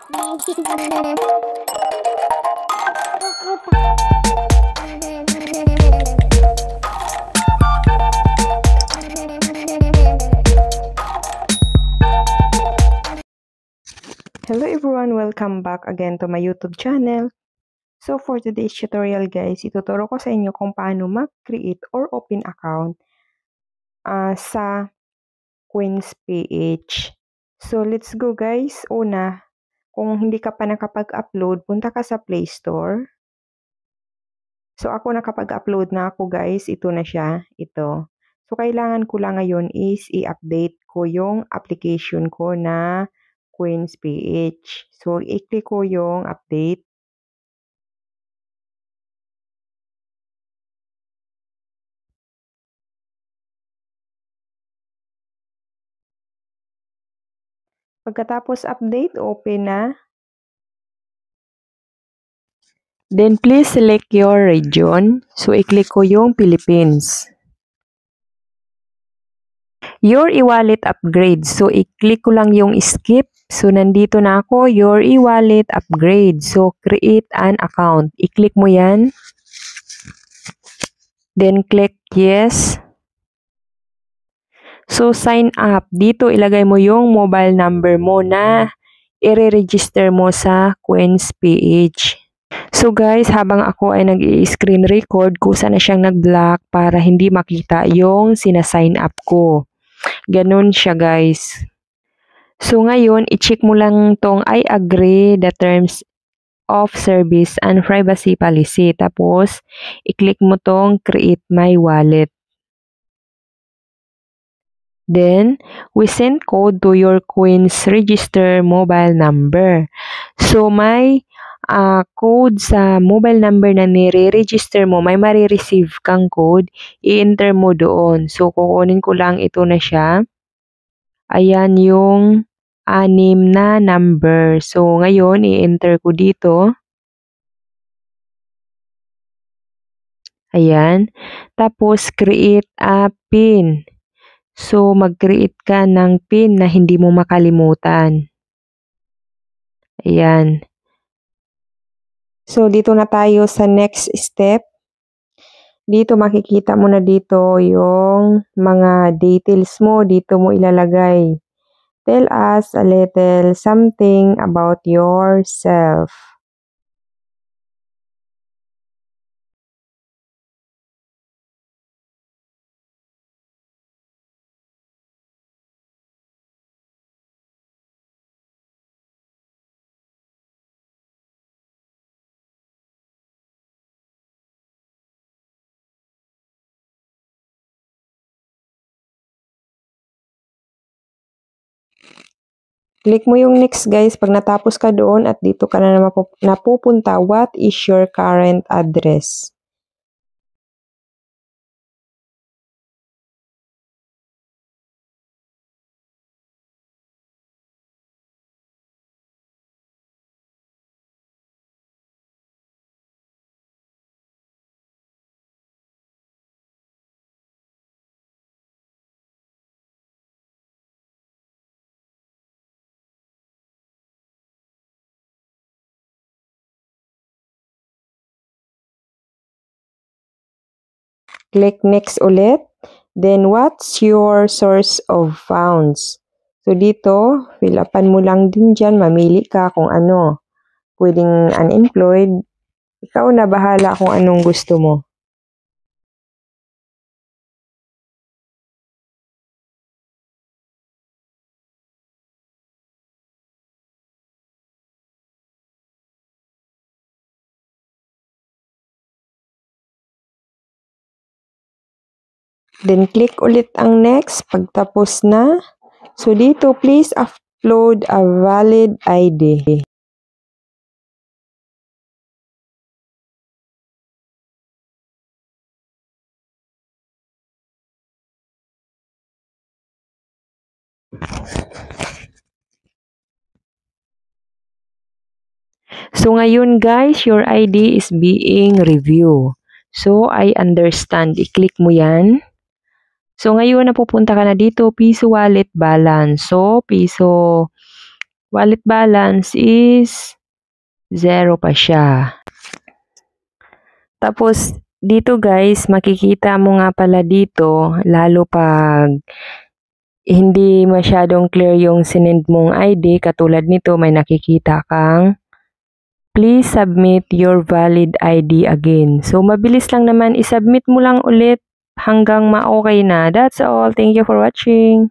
Hello everyone, welcome back again to my YouTube channel. So for today's tutorial guys, ituturo ko sa inyo kung paano mag-create or open account sa QueensPH. So let's go guys. Una, kung hindi ka pa nakapag-upload, punta ka sa Play Store. So ako nakapag-upload na ako guys, ito na siya, ito. So kailangan ko lang ngayon is i-update ko yung application ko na QueensPH. So, i-click ko yung update. Pagkatapos update, open na. Then, please select your region. So, i-click ko yung Philippines. Your e-wallet upgrade. So, i-click ko lang yung skip. So, nandito na ako, your e-wallet upgrade. So, create an account. I-click mo yan. Then, click yes. So, sign up. Dito, ilagay mo yung mobile number mo na i-register mo sa QueensPH. So, guys, habang ako ay nag-i-screen record, kusa na siyang nag-block para hindi makita yung sina-sign up ko. Ganun siya, guys. So, ngayon, i-check mo lang tong I agree the terms of service and privacy policy. Tapos, i-click mo tong create my wallet. Then, we send code to your Queens register mobile number. So, may code sa mobile number na nire-register mo, may marireceive kang code, i-enter mo doon. So, kukunin ko lang ito na siya. Ayan yung 6 na number. So, ngayon, i-enter ko dito. Ayan. Tapos, create a PIN. So, mag-create ka ng PIN na hindi mo makalimutan. Ayan. So, dito na tayo sa next step. Dito, makikita mo na dito yung mga details mo. Dito mo ilalagay. Tell us a little something about yourself. Click mo yung next guys pag natapos ka doon at dito ka na napupunta. What is your current address? Click next ulit. Then, what's your source of funds? So, dito, fill upan mo lang din dyan. Mamili ka kung ano. Pwedeng unemployed. Ikaw na bahala kung anong gusto mo. Then, click ulit ang next. Pagtapos na. So, dito, please upload a valid ID. So, ngayon guys, your ID is being reviewed. So, I understand. I-click mo yan. So, ngayon napupunta ka na dito, piso wallet balance. So, piso wallet balance is 0 pa siya. Tapos, dito guys, makikita mo nga pala dito, lalo pag hindi masyadong clear yung sinend mong ID, katulad nito, may nakikita kang please submit your valid ID again. So, mabilis lang naman, isubmit mo lang ulit hanggang ma-okay na. That's all. Thank you for watching.